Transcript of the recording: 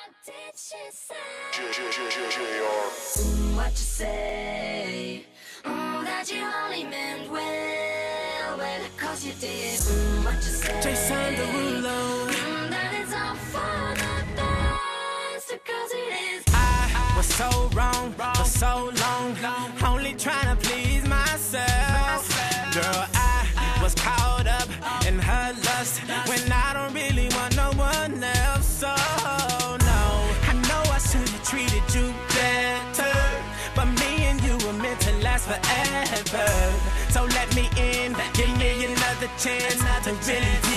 did she say? What you say? That you only meant well, 'cause you did. What you say? Jason Derulo. That it's all for the best, 'cause it is. I was so wrong for so long, only trying to please myself. Girl, I was caught up in her lust when I don't really want no one else. So no, I know I should have treated you better, but me and you were meant to last forever. So let me in, give me another chance to really